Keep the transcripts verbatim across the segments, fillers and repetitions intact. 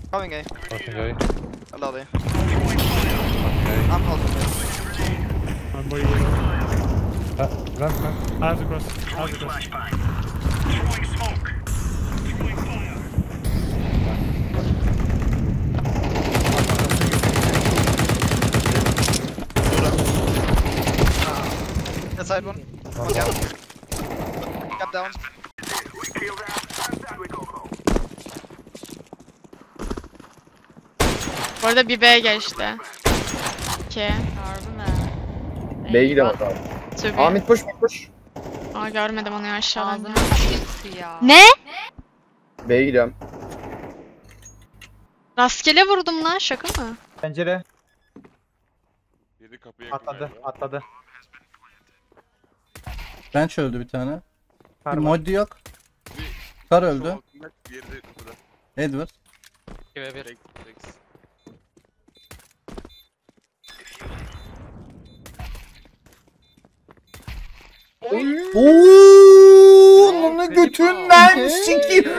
Going A. Fucking going. Allowed A. Okay. I'm holding A. I'm waiting. Uh, run, run. I have the cross. I have the cross. Throwing smoke. Throwing fire. Inside one. Oh. Gap. Gap down. We killed out. And we go home. Bu arada bir B geçti. İki. Harbi mi? B'ye gidelim abi. Tabii. Ahmet push push. Aa görmedim onu ya aşağıdan. Ağzına sıçtı ya. Ne? B'ye gidiyorum. Rastgele vurdum lan, şaka mı? Pencere Yedi kapıya yakın atladı, galiba. atladı. Bench öldü bir tane. Bir Kar var. Moddi yok. Bir- Kar öldü. Sol altında, diğeri de burada. Edward. iki ve bir. Rex, Rex. Ooo, onu götünden siki.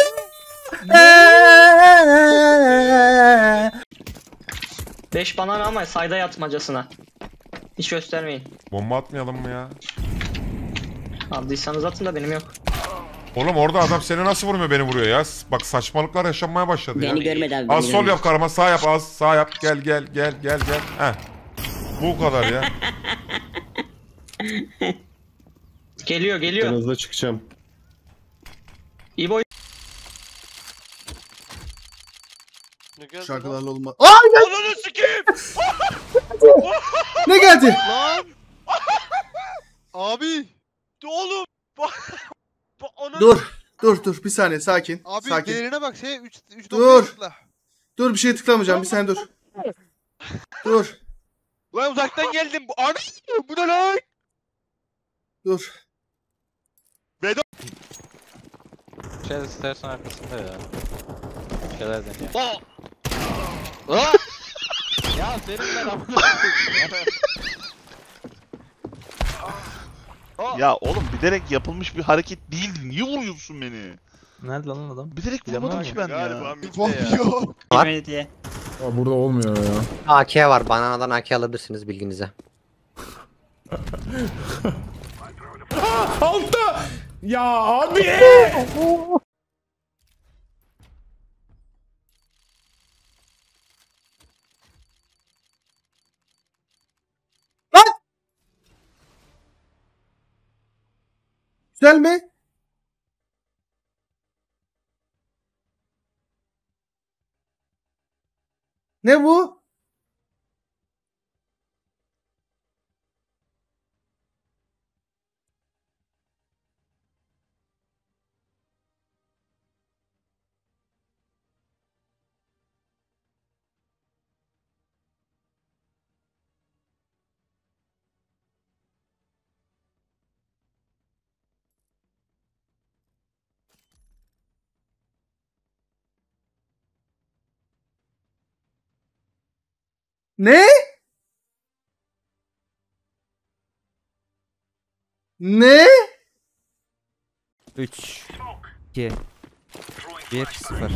beş banana ama sayda yatmacasına. Hiç göstermeyin. Bomba atmayalım mı ya? Aldıysanız atın da benim yok. Oğlum orada adam seni nasıl vurmuyor, beni vuruyor ya. Bak saçmalıklar yaşanmaya başladı ya. Beni görmedi abi. Az beni sol görmedi. yap karma, sağ yap, az sağ yap, gel gel gel gel gel. Heh. Bu kadar ya. Geliyor geliyor. hızlı çıkacağım. İyi boy. Şarkılarla olma. Ananı sikeyim! Ne geldi? Lan! Abi! Oğlum! Dur. Dur dur bir saniye sakin. Abi sakin. değerine bak şey üç üç Dur. tıkla. Dur bir şey tıklamayacağım bir saniye dur. Dur. Lan uzaktan geldim. Bu ana bu ne lan? Dur. Şey stairs'ın arkasında ya. Bir şeyler deniyor. Aa! Aa! Ya senin ben amına Ya oğlum bilerek yapılmış bir hareket değildi. Niye vuruyorsun beni? Nerede lan adam? Bilerek vurmadım ki ben Galiba ya. midde Bomb ya. yok. Var. Diye. Aa, burada olmuyor ya. A K var. Bananadan A K alabilirsiniz bilginize. Altta! Ya abi! Güzel mi? Ne bu? Ne? Ne? üç iki bir sıfır.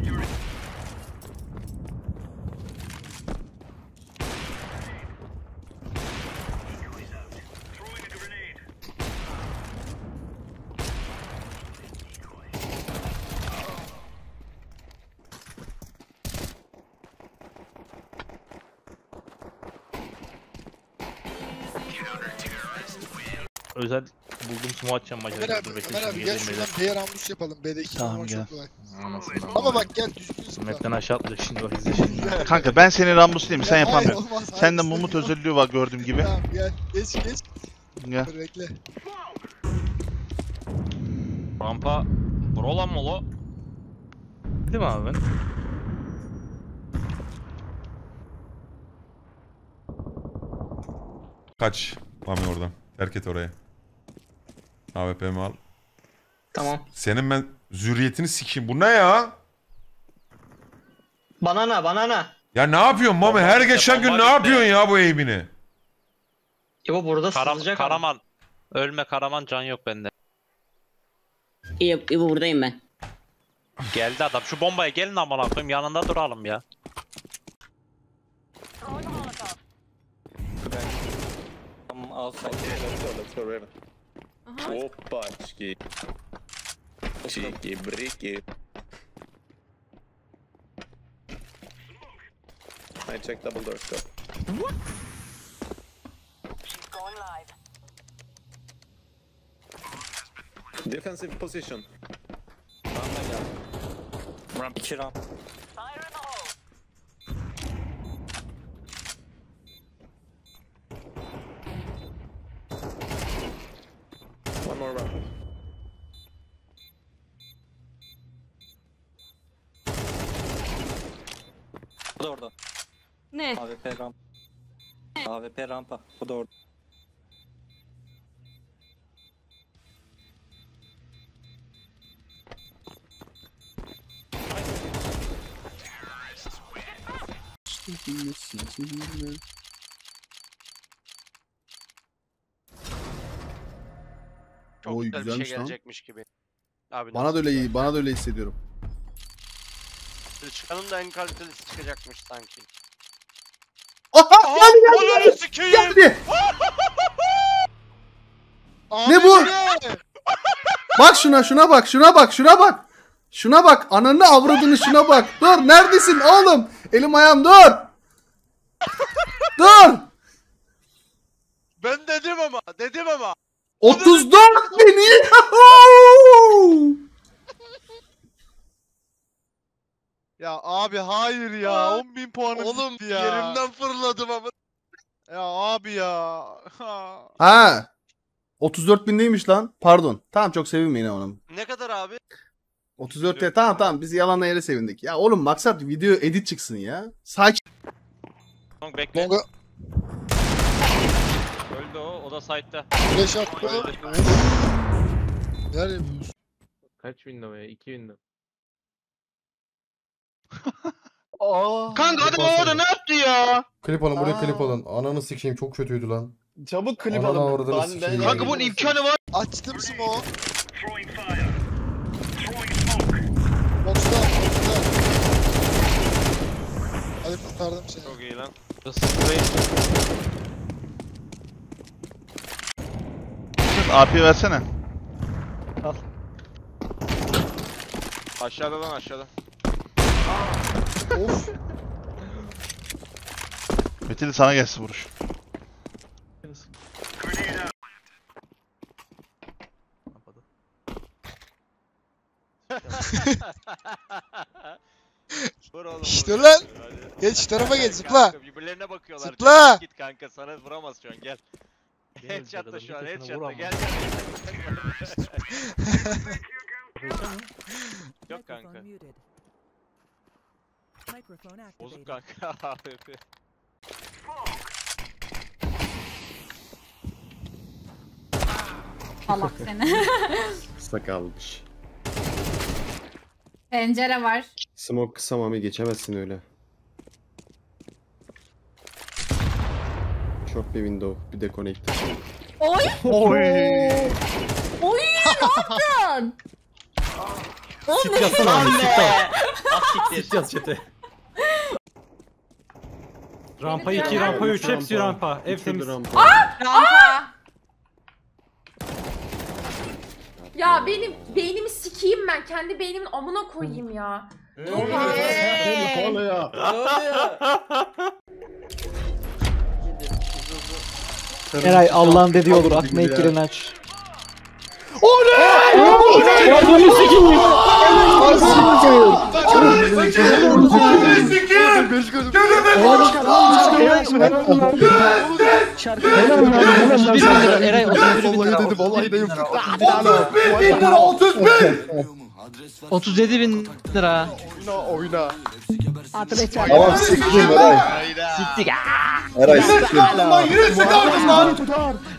Özel buldum sumo atacağım maçı. Ömer abi, Ömer abi gel şuradan B'ye rambuş yapalım. B'deki Tamam, tamam, gel. çok kolay. Anasını. Ama bak gel düzgün zıpla. Map'ten aşağı atlıyor şimdi bak izle şimdi. Kanka ben senin Rambus değilim, sen Ya, hayır, yapamıyorsun. olmaz, hayır, Sende istemiyorum. mumut özelliği var gördüğüm gibi. Tamam gel geç geç. Ya. Dur bekle. Rampa Brolan molo. Değil mi abi ben? Kaç. Mami oradan. Terk et orayı. A W P'mi al. Tamam. Senin ben zürriyetini sikeyim. Bu ne ya? Banana banana. Ya ne yapıyorsun Mami? Her geçen gün ne yapıyorsun ya bu eğimini? İbo burada Karam sızacak ama. Karaman. Ölme Karaman, can yok bende. İyi, İbo buradayım ben. Geldi adam. Şu bombaya gelin amına koyayım, yanında duralım ya. Опачки. Чики, брики. I check double door scope. Defensive position. Ramp iki ramp. One more ramp. Bu da orada. Ne? A W P ramp. A W P rampa. Bu da orada. Çok Oy, güzel bir şey güzelmiş lan. gelecekmiş gibi. Abi Bana da öyle iyi, bana da öyle hissediyorum. çıkanın da en kalitelisi çıkacakmış sanki. Aha! Geldi geldi geldi! sikeyim. Geldi! Abi Ne bu? ne? Bak şuna, şuna bak, şuna bak, şuna bak. Şuna bak, ananı avradını şuna bak. Dur, neredesin oğlum? Elim ayağım dur. Dur. Ben dedim ama, dedim ama. otuz dört bin. Ya abi hayır ya, on bin puanım Oğlum, gitti ya. Yerimden fırladım ama. Ya abi ya. Ha. otuz dört bin neymiş lan? Pardon. Tamam, çok sevinmeyin ona. Ne kadar abi? otuz dört ya, tamam tamam, biz yalanla yere sevindik. Ya oğlum maksat video edit çıksın ya. Sakin. Long bekle. Longa Öldü o, o da side'da. flash attı. Nerede yapıyorsun? Kaç window ya? iki window. Kanka adam orada ne yaptı ya? Klip alın buraya, Aa. klip alın. Ananı sikeyim, çok kötüydü lan. Çabuk klip Ananı alın. avradını Ben- sikeyim. ben- Kanka bunun imkanı var. Açtım smoke. Throwing fire. Throwing smoke. Box'ta, box'ta. Hadi kurtardım seni. Çok iyi lan. A P versene. Aşağıda lan, aşağıda. Of. Metin sana gelsin vuruş. İşte lan. Geç şu tarafa geç, zıpla. Kanka, birbirlerine bakıyorlar. Zıpla. Git kanka, sana vuramaz şu an, gel. Gel Headshot'ta adam, şu an, bir de sana headshot'ta vuramaz. gel gel. Yok kanka. Bozuk kanka. A W P. Allah seni. Kısa kalmış. Pencere var. Smoke kısa mami, geçemezsin öyle. Çok bir window, bir de connector. Oy! Oy! Oy! Ne yaptın? Oğlum ne? Sit yaz chat'e. Rampa iki, rampa üç, hepsi rampa. Ev temiz. Rampa. Ya benim beynimi sikeyim ben. Kendi beynimin amına koyayım ya. Eray Allah'ın dediği olur. Aklına ilk giren aç. Eray Vallahi dedim. otuz bin! otuz yedi bin lira. Oyna, oyna. Tamam, siktim Eray. Siktik. Eray siktim. Yine sıkardım lan.